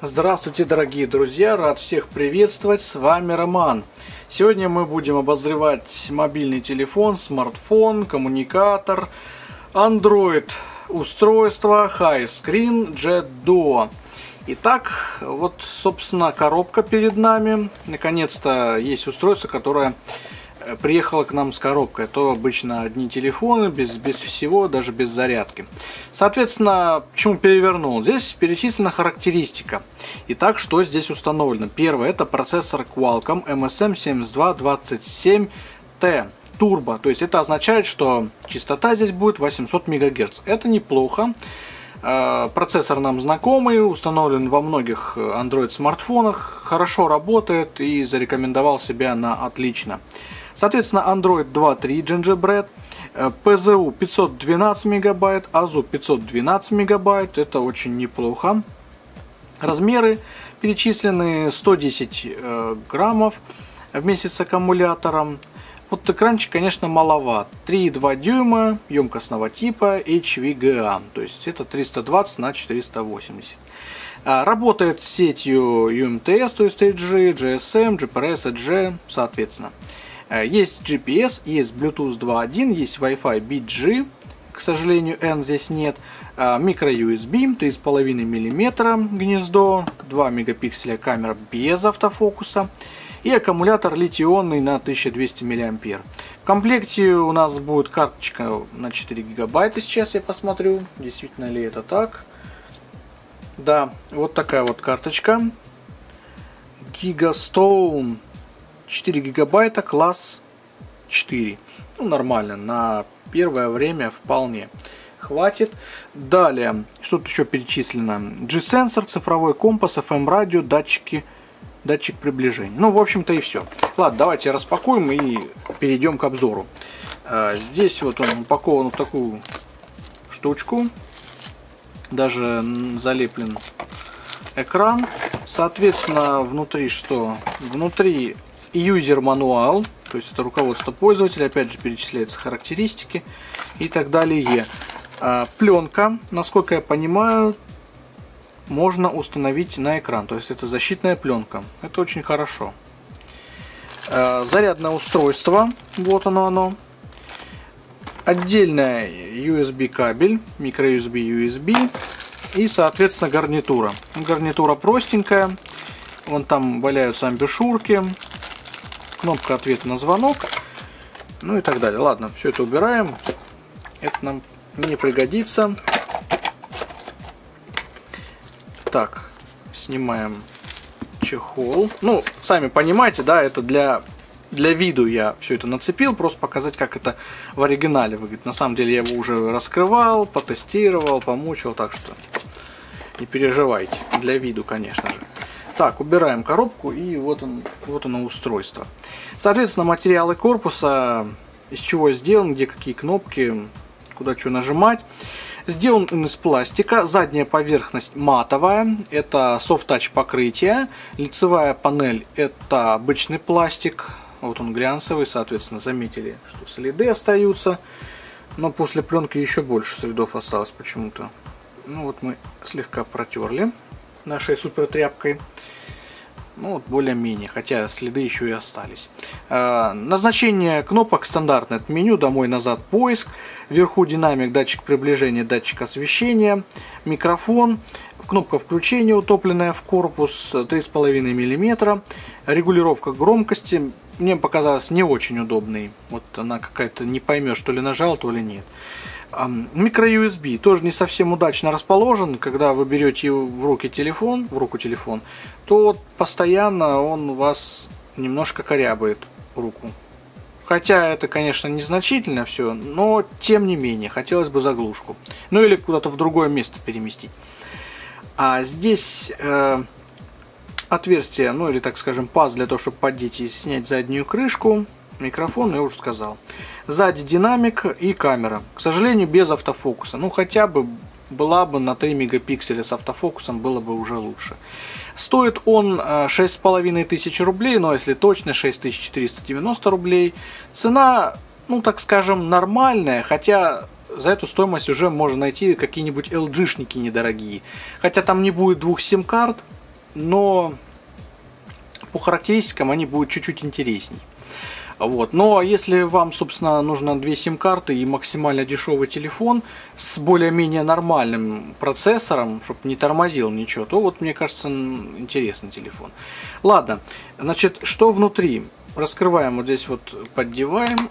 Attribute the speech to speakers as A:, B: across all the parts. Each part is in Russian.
A: Здравствуйте, дорогие друзья! Рад всех приветствовать! С вами Роман. Сегодня мы будем обозревать мобильный телефон, смартфон, коммуникатор, Android устройство HiScreen Jet Duo. Итак, вот, собственно, коробка перед нами. Наконец-то есть устройство, которое приехало к нам с коробкой. То обычно одни телефоны, без всего, даже без зарядки. Соответственно, почему перевернул? Здесь перечислена характеристика. Итак, что здесь установлено? Первое, это процессор Qualcomm MSM7227T Turbo. То есть это означает, что частота здесь будет 800 МГц. Это неплохо. Процессор нам знакомый, установлен во многих Android смартфонах, хорошо работает и зарекомендовал себя на отлично. Соответственно, Android 2.3 Gingerbread, PZU 512 мегабайт, AZU 512 мегабайт, это очень неплохо. Размеры перечислены: 110 граммов вместе с аккумулятором. Вот экранчик, конечно, маловат. 3,2 дюйма емкостного типа HVGA, то есть это 320 на 480. Работает с сетью UMTS, то есть 3G, GSM, GPRS, EDGE, соответственно. Есть GPS, есть Bluetooth 2.1, есть Wi-Fi BG, к сожалению, N здесь нет. Micro-USB 3,5 мм гнездо, 2 мегапикселя камера без автофокуса. И аккумулятор литий-ионный на 1200 мАh. В комплекте у нас будет карточка на 4 гигабайта. Сейчас я посмотрю, действительно ли это так. Да, вот такая вот карточка. Gigastone 4 гигабайта, класс 4. Ну, нормально, на первое время вполне хватит. Далее, что тут еще перечислено? G-сенсор, цифровой компас, FM-радио, датчик приближения. Ну, в общем-то, и все. Ладно, давайте распакуем и перейдем к обзору. Здесь вот он упакован в такую штучку. Даже залеплен экран. Соответственно, внутри что? Внутри user мануал, то есть это руководство пользователя, опять же перечисляются характеристики и так далее. Пленка, насколько я понимаю, можно установить на экран, то есть это защитная пленка, это очень хорошо. Зарядное устройство, вот оно. Отдельная USB кабель, micro USB и, соответственно, гарнитура. Гарнитура простенькая, вон там валяются амбушюрки, кнопка ответа на звонок, ну и так далее. Ладно, все это убираем, это нам не пригодится. Так, снимаем чехол. Ну, сами понимаете, да, это для виду я все это нацепил, просто показать, как это в оригинале выглядит. На самом деле я его уже раскрывал, потестировал, помучил, так что не переживайте. Для виду, конечно же. Так, убираем коробку, и вот оно устройство. Соответственно, материалы корпуса, из чего сделан, где какие кнопки, куда что нажимать. Сделан он из пластика, задняя поверхность матовая, это soft-touch покрытие, лицевая панель это обычный пластик, вот он глянцевый, соответственно, заметили, что следы остаются, но после пленки еще больше следов осталось почему-то. Ну вот мы слегка протерли нашей супер тряпкой. Ну вот более-менее, хотя следы еще и остались. Назначение кнопок стандартное. Это меню, домой, назад, поиск. Вверху динамик, датчик приближения, датчик освещения. Микрофон. Кнопка включения, утопленная в корпус, 3,5 мм. Регулировка громкости. Мне показалось не очень удобной. Вот она какая-то, не поймешь, то ли нажал, то ли нет. Micro-USB тоже не совсем удачно расположен. Когда вы берете в руку телефон, то постоянно он у вас немножко корябает руку. Хотя это, конечно, незначительно все, но тем не менее, хотелось бы заглушку. Ну или куда-то в другое место переместить. А здесь отверстие, ну или, так скажем, паз для того, чтобы поддеть и снять заднюю крышку. Микрофон, я уже сказал. Сзади динамик и камера. К сожалению, без автофокуса. Ну, хотя бы была бы на 3 мегапикселя с автофокусом, было бы уже лучше. Стоит он 6500 рублей, но если точно, 6490 рублей. Цена, ну, так скажем, нормальная, хотя за эту стоимость уже можно найти какие-нибудь LG-шники недорогие. Хотя там не будет двух сим-карт, но по характеристикам они будут чуть-чуть интересней. Вот. Но если вам, собственно, нужно 2 сим-карты и максимально дешевый телефон с более-менее нормальным процессором, чтобы не тормозил ничего, то вот, мне кажется, интересный телефон. Ладно, значит, что внутри? Раскрываем, вот здесь вот поддеваем.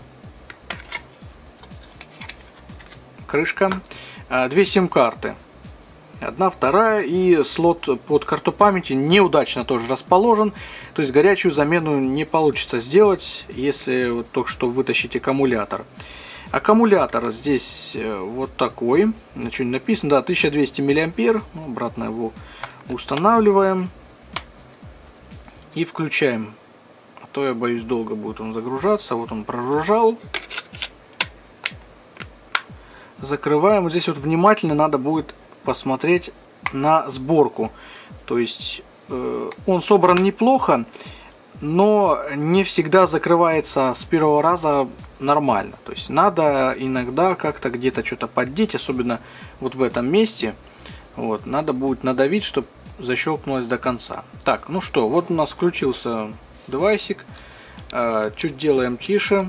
A: Крышка. 2 сим-карты. Одна, вторая, и слот под карту памяти неудачно тоже расположен. То есть горячую замену не получится сделать, если вот только что вытащить аккумулятор. Аккумулятор здесь вот такой. Ничего не написано, да, 1200 мА. Обратно его устанавливаем. И включаем. А то я боюсь, долго будет он загружаться. Вот он прожужжал. Закрываем. Вот здесь вот внимательно надо будет посмотреть на сборку. То есть он собран неплохо, но не всегда закрывается с первого раза нормально. То есть надо иногда как-то где-то что-то поддеть, особенно вот в этом месте. Вот, надо будет надавить, чтобы защелкнулось до конца. Так, ну что, вот у нас включился девайсик. Чуть делаем тише.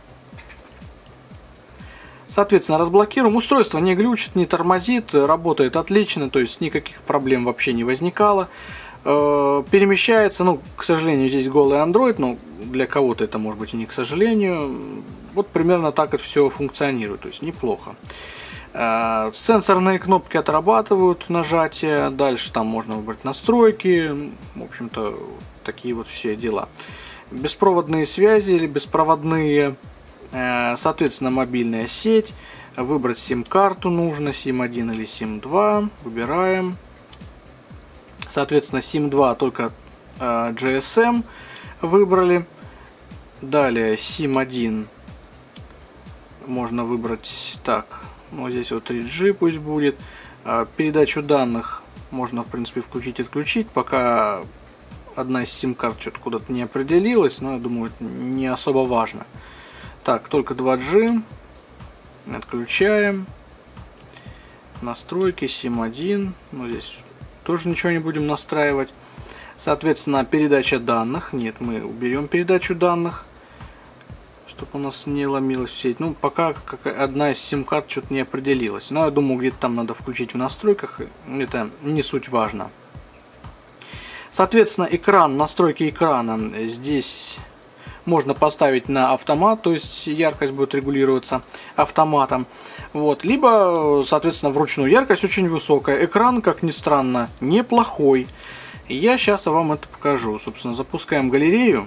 A: Соответственно, разблокируем. Устройство не глючит, не тормозит, работает отлично, то есть никаких проблем вообще не возникало. Перемещается, ну, к сожалению, здесь голый Android, но для кого-то это может быть и не к сожалению. Вот примерно так это все функционирует, то есть неплохо. Сенсорные кнопки отрабатывают нажатие, дальше там можно выбрать настройки, в общем-то, такие вот все дела. Беспроводные связи или беспроводные. Соответственно, мобильная сеть. Выбрать сим-карту нужно, SIM1 или SIM2. Выбираем. Соответственно, SIM2 только GSM выбрали. Далее SIM1 можно выбрать так. Ну, здесь вот 3G пусть будет. Передачу данных можно, в принципе, включить и отключить, пока одна из сим-карт что-то куда-то не определилась, но я думаю, это не особо важно. Так, только 2G. Отключаем. Настройки, SIM1. Ну, здесь тоже ничего не будем настраивать. Соответственно, передача данных. Нет, мы уберем передачу данных, чтобы у нас не ломилась сеть. Ну, пока одна из сим-карт что-то не определилась. Но я думаю, где-то там надо включить в настройках. Это не суть важно. Соответственно, экран, настройки экрана. Здесь можно поставить на автомат, то есть яркость будет регулироваться автоматом. Вот. Либо, соответственно, вручную. Яркость очень высокая. Экран, как ни странно, неплохой. Я сейчас вам это покажу. Собственно, запускаем галерею.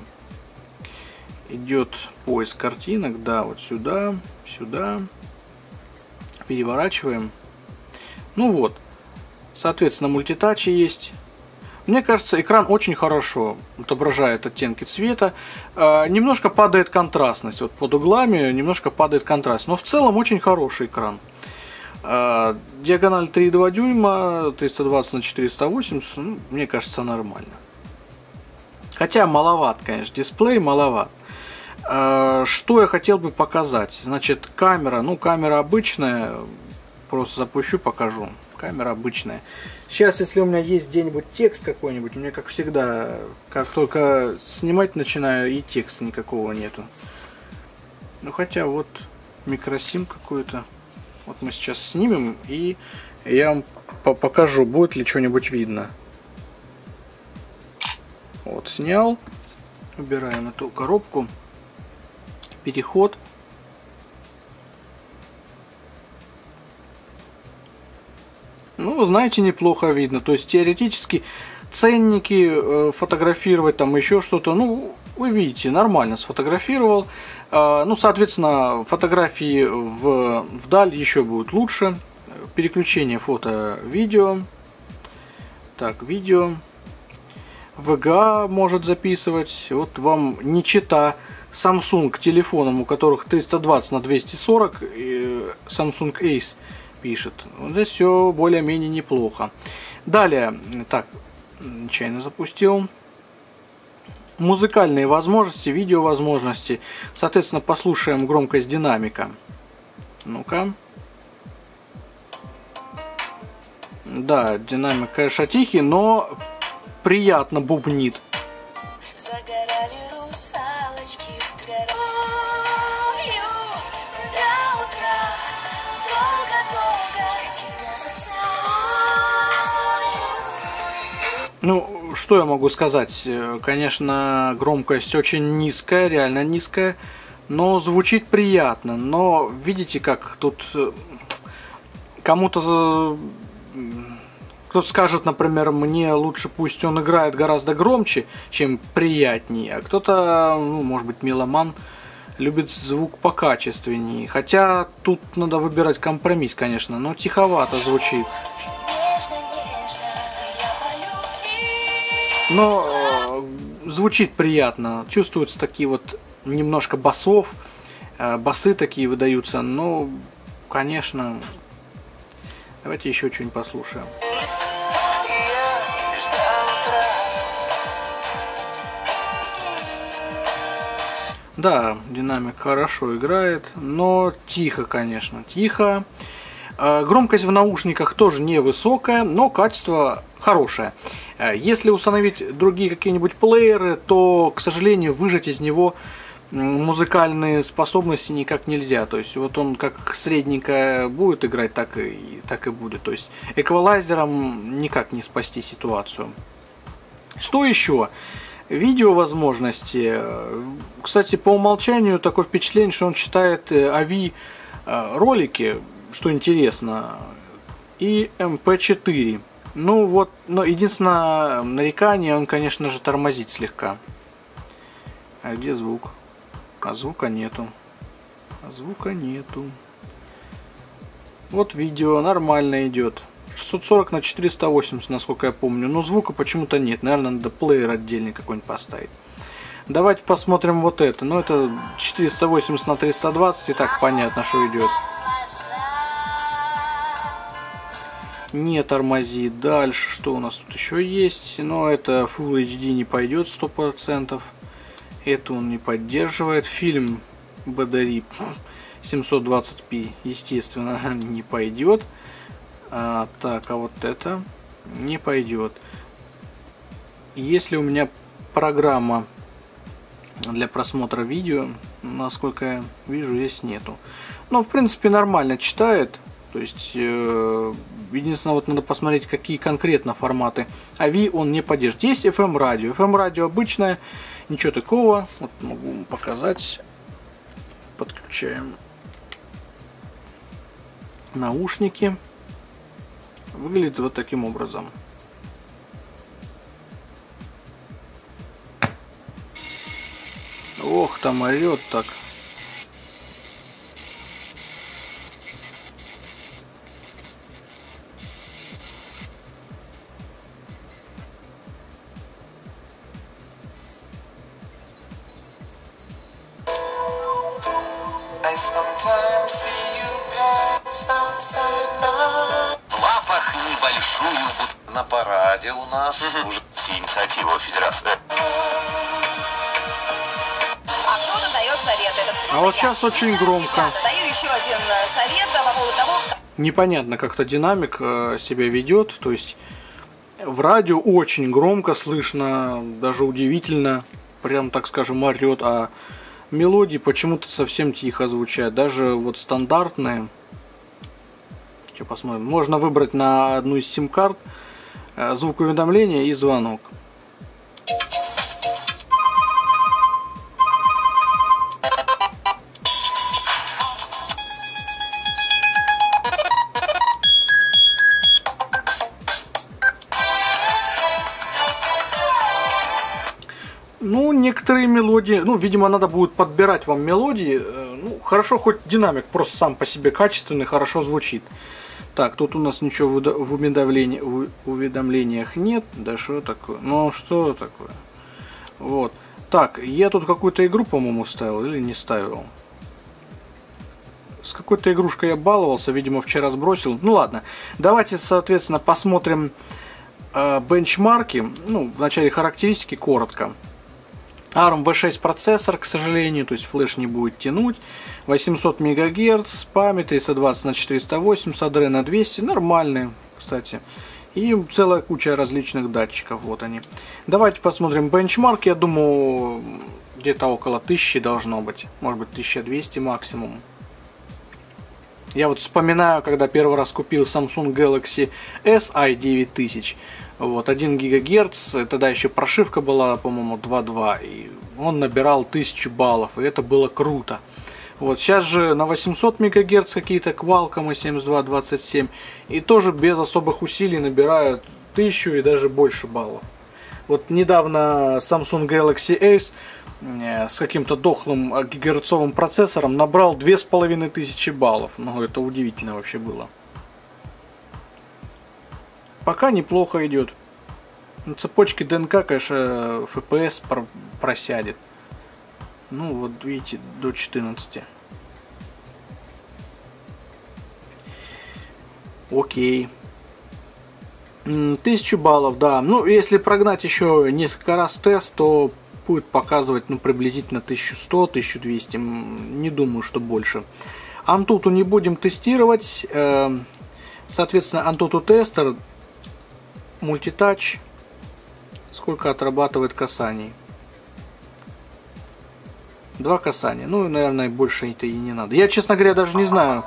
A: Идет поиск картинок. Да, вот сюда, сюда. Переворачиваем. Ну вот. Соответственно, мультитачи есть. Мне кажется, экран очень хорошо отображает оттенки цвета. Немножко падает контрастность. Вот под углами немножко падает контраст. Но в целом очень хороший экран. Диагональ 3,2 дюйма, 320 на 480. Ну, мне кажется, нормально. Хотя маловат, конечно, дисплей маловат. Что я хотел бы показать? Значит, камера. Ну, камера обычная. Просто запущу, покажу. Камера обычная. Сейчас, если у меня есть где-нибудь текст какой-нибудь, у меня, как всегда, как только снимать начинаю, и текста никакого нету. Ну, хотя вот микросим какой-то. Вот мы сейчас снимем, и я вам покажу, будет ли что-нибудь видно. Вот, снял. Убираем эту коробку. Переход. Ну, знаете, неплохо видно. То есть, теоретически, ценники фотографировать, там еще что-то, ну, вы видите, нормально сфотографировал. Ну, соответственно, фотографии вдаль еще будут лучше. Переключение фото-видео. Так, видео. VGA может записывать. Вот вам не чита Samsung телефонам, у которых 320 на 240, Samsung Ace пишет. Вот здесь все более-менее неплохо. Далее, так, нечаянно запустил. Музыкальные возможности, видео возможности. Соответственно, послушаем громкость динамика. Ну-ка. Да, динамик, конечно, тихий, но приятно бубнит.
B: Загорали русалочки в до утра, долго-долго тебя зацелую.
A: Ну, что я могу сказать? Конечно, громкость очень низкая, реально низкая, но звучит приятно. Но видите, как тут кому-то... Кто-то скажет, например, мне лучше пусть он играет гораздо громче, чем приятнее. А кто-то, ну, может быть, меломан, любит звук покачественнее. Хотя тут надо выбирать компромисс, конечно, но тиховато звучит. Но звучит приятно. Чувствуются такие вот немножко басов. Басы такие выдаются. Но, конечно... Давайте еще что-нибудь послушаем. Да, динамик хорошо играет, но тихо, конечно, тихо. Громкость в наушниках тоже невысокая, но качество хорошее. Если установить другие какие-нибудь плееры, то, к сожалению, выжать из него музыкальные способности никак нельзя. То есть вот он как средненько будет играть, так и будет. То есть эквалайзером никак не спасти ситуацию. Что еще? Видео возможности. Кстати, по умолчанию такое впечатление, что он читает AV ролики, что интересно, и MP4. Ну вот, но единственное нарекание, он, конечно же, тормозит слегка. А где звук? А звука нету. Вот видео нормально идет. 640 на 480, насколько я помню. Но звука почему-то нет. Наверное, надо плеер отдельный какой-нибудь поставить. Давайте посмотрим вот это. Ну, это 480 на 320. И так понятно, что идет. Не тормозит. Дальше, что у нас тут еще есть? Но это Full HD не пойдет 100%. Это он не поддерживает. Фильм BDRIP 720p, естественно, не пойдет. Так, а вот это не пойдет. Если у меня программа для просмотра видео, насколько я вижу, здесь нету. Но, в принципе, нормально читает. То есть, единственное, вот надо посмотреть, какие конкретно форматы AV он не поддерживает. Есть FM радио. FM радио обычное. Ничего такого. Вот могу вам показать. Подключаем наушники. Выглядит вот таким образом. Ох, там орет так.
C: На параде у нас уже инициатива Федерации.
B: А кто-то дает совет.
A: А вот сейчас очень громко.
B: Даю еще один совет по поводу того,
A: Непонятно, как-то динамик себя ведет. То есть в радио очень громко слышно, даже удивительно, прям так скажем, орет, а мелодии почему-то совсем тихо звучат. Даже вот стандартные. Сейчас посмотрим. Можно выбрать на одну из сим-карт звук уведомления и звонок. Ну, некоторые мелодии, ну, видимо, надо будет подбирать вам мелодии. Ну, хорошо, хоть динамик просто сам по себе качественный, хорошо звучит. Так, тут у нас ничего в уведомлениях нет. Да что такое? Ну, что такое? Вот. Так, я тут какую-то игру, по-моему, ставил или не ставил. С какой-то игрушкой я баловался, видимо, вчера сбросил. Ну, ладно. Давайте, соответственно, посмотрим бенчмарки. Ну, вначале характеристики коротко. ARM V6 процессор, к сожалению, то есть флеш не будет тянуть. 800 МГц, память 320 на 480, Adreno 200, нормальный, кстати. И целая куча различных датчиков. Вот они. Давайте посмотрим бенчмарк. Я думаю, где-то около 1000 должно быть. Может быть 1200 максимум. Я вот вспоминаю, когда первый раз купил Samsung Galaxy S i9000. Вот, 1 ГГц, тогда еще прошивка была, по-моему, 2.2. И он набирал 1000 баллов, и это было круто. Вот, сейчас же на 800 МГц какие-то Qualcomm 7227. И тоже без особых усилий набирают 1000 и даже больше баллов. Вот недавно Samsung Galaxy Ace с каким-то дохлым гигагерцовым процессором набрал 2500 баллов. Ну, это удивительно вообще было. Пока неплохо идет. На цепочке ДНК, конечно, FPS просядет. Ну, вот видите, до 14. Окей. 1000 баллов, да. Ну, если прогнать еще несколько раз тест, то будет показывать, ну, приблизительно 1100, 1200. Не думаю, что больше. Antutu не будем тестировать. Соответственно, Antutu тестер, мультитач. Сколько отрабатывает касаний? 2 касания. Ну, наверное, больше это и не надо. Я, честно говоря, даже не знаю,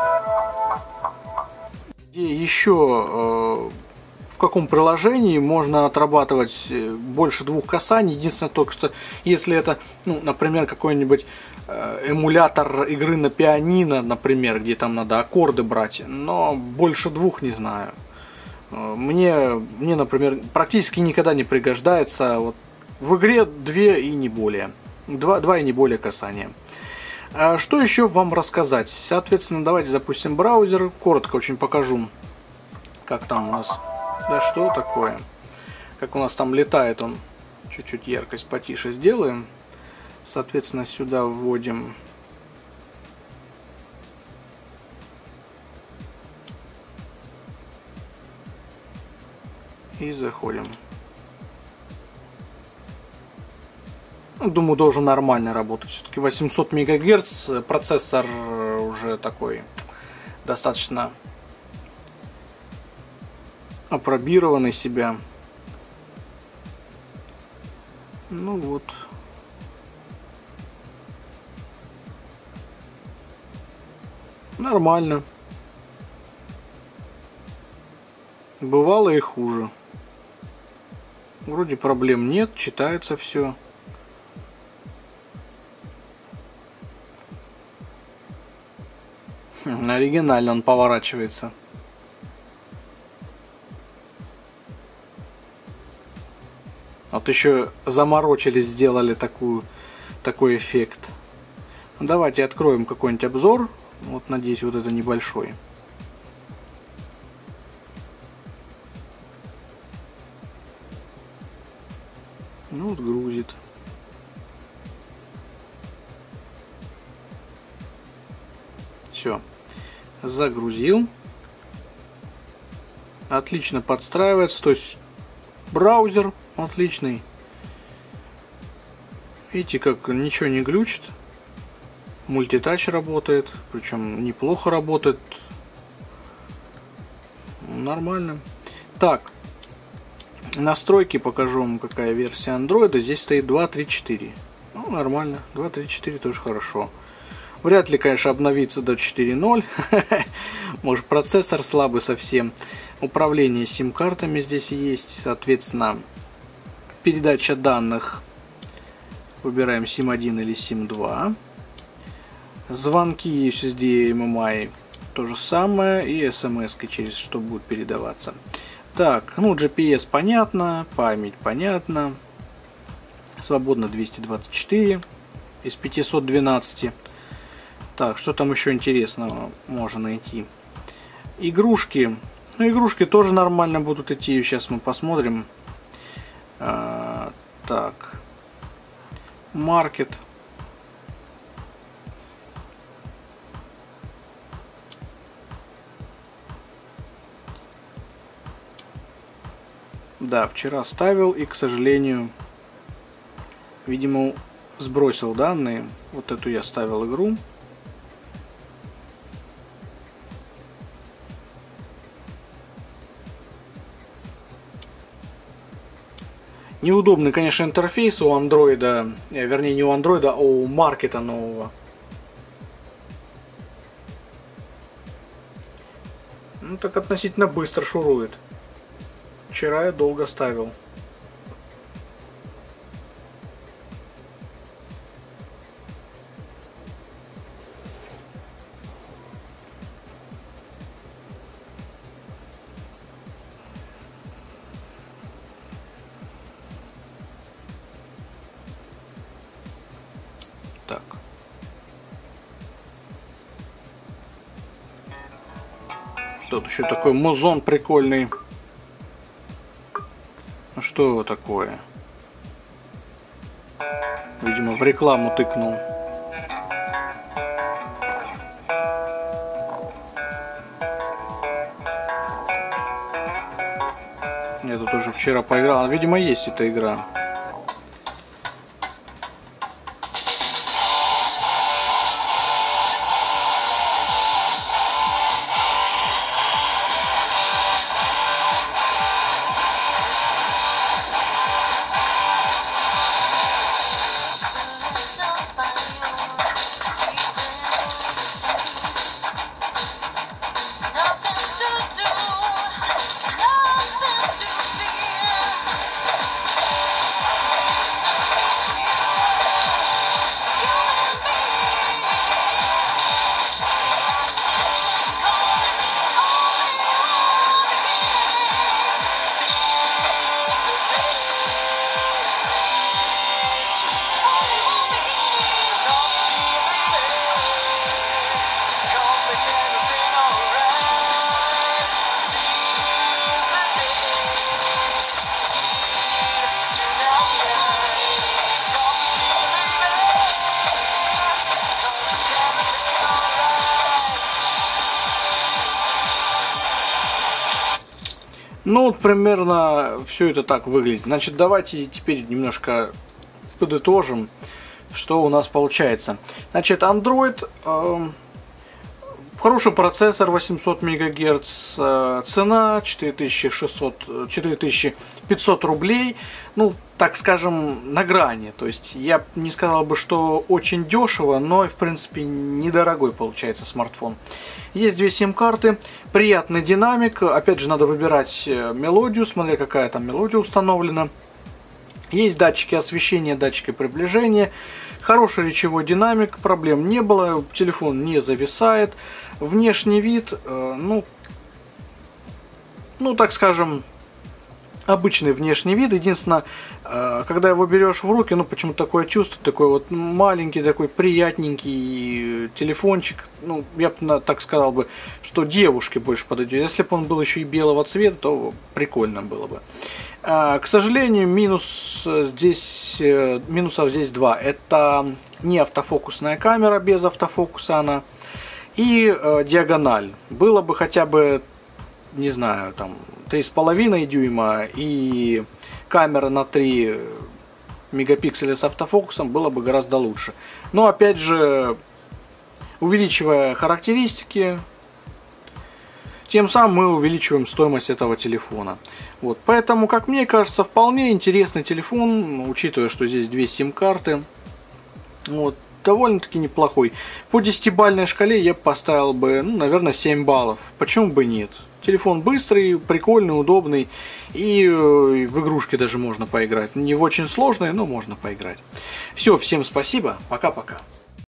A: где еще, в каком приложении можно отрабатывать больше 2 касаний. Единственное, только что, если это, ну, например, какой-нибудь эмулятор игры на пианино, например, где там надо аккорды брать, но больше 2 не знаю. Мне, например, практически никогда не пригождается. Вот в игре 2 и не более. 2 и не более касания. Что еще вам рассказать? Соответственно, давайте запустим браузер. Коротко очень покажу, как там у нас. Да что такое? Как у нас там летает он. Чуть-чуть яркость потише сделаем. Соответственно, сюда вводим. И заходим. Думаю, должен нормально работать. Все-таки 800 МГц, процессор уже такой достаточно апробированный себя. Ну вот. Нормально. Бывало и хуже. Вроде проблем нет, читается все. Оригинально он поворачивается. Вот еще заморочились, сделали такой эффект. Давайте откроем какой-нибудь обзор. Вот, надеюсь, вот это небольшой. Ну вот грузит. Все. Загрузил. Отлично подстраивается. То есть браузер отличный. Видите, как ничего не глючит. Мультитач работает. Причем неплохо работает. Нормально. Так. Настройки покажу вам, какая версия Android. Здесь стоит 2.3.4. Ну, нормально. 2.3.4 тоже хорошо. Вряд ли, конечно, обновиться до 4.0. Может, процессор слабый совсем. Управление сим-картами здесь есть. Соответственно, передача данных. Выбираем SIM1 или SIM2. Звонки SSD, MMI то же самое. И SMS через что будет передаваться. Так, ну GPS понятно. Память понятно. Свободно 224 из 512. Так, что там еще интересного можно найти? Игрушки. Ну, игрушки тоже нормально будут идти. Сейчас мы посмотрим. Так. Маркет. Да, вчера ставил и, к сожалению, видимо, сбросил данные. Вот эту я ставил игру. Неудобный, конечно, интерфейс у андроида, вернее не у андроида, а у маркета нового. Ну так относительно быстро шурует. Вчера я долго ставил. Так. Тут еще такой музон прикольный. Ну что его такое? Видимо, в рекламу тыкнул. Я тут уже вчера поиграл. Видимо, есть эта игра. Ну, вот примерно все это так выглядит. Значит, давайте теперь немножко подытожим, что у нас получается. Значит, Android, хороший процессор, 800 МГц, цена 4500 рублей. Ну, так скажем, на грани. То есть, я не сказал бы, что очень дешево, но, в принципе, недорогой получается смартфон. Есть две сим-карты, приятный динамик, опять же надо выбирать мелодию, смотря какая там мелодия установлена. Есть датчики освещения, датчики приближения, хороший речевой динамик, проблем не было, телефон не зависает. Внешний вид, ну так скажем, обычный внешний вид. Единственное, когда его берешь в руки, ну почему-то такое чувство, такой вот маленький, такой приятненький телефончик. Ну, я бы так сказал бы, что девушке больше подойдет. Если бы он был еще и белого цвета, то прикольно было бы. К сожалению, минусов здесь два. Это не автофокусная камера, без автофокуса она. И диагональ. Было бы хотя бы, не знаю, там 3,5 дюйма и камера на 3 мегапикселя с автофокусом, было бы гораздо лучше. Но опять же, увеличивая характеристики, тем самым мы увеличиваем стоимость этого телефона. Вот, поэтому, как мне кажется, вполне интересный телефон, учитывая, что здесь две сим-карты. Вот, довольно-таки неплохой. По 10-бальной шкале я поставил бы, ну, наверное, 7 баллов. Почему бы нет? Телефон быстрый, прикольный, удобный. И в игрушки даже можно поиграть. Не в очень сложные, но можно поиграть. Все, всем спасибо. Пока-пока.